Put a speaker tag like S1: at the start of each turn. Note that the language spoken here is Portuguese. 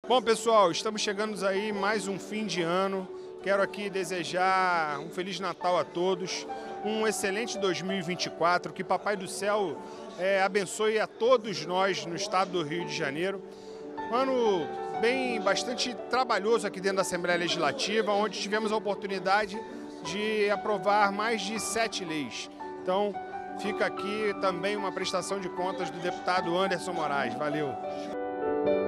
S1: Bom, pessoal, estamos chegando aí mais um fim de ano. Quero aqui desejar um Feliz Natal a todos, um excelente 2024, que Papai do Céu abençoe a todos nós no estado do Rio de Janeiro. Um ano bastante trabalhoso aqui dentro da Assembleia Legislativa, onde tivemos a oportunidade de aprovar mais de 7 leis. Então, fica aqui também uma prestação de contas do deputado Anderson Moraes. Valeu!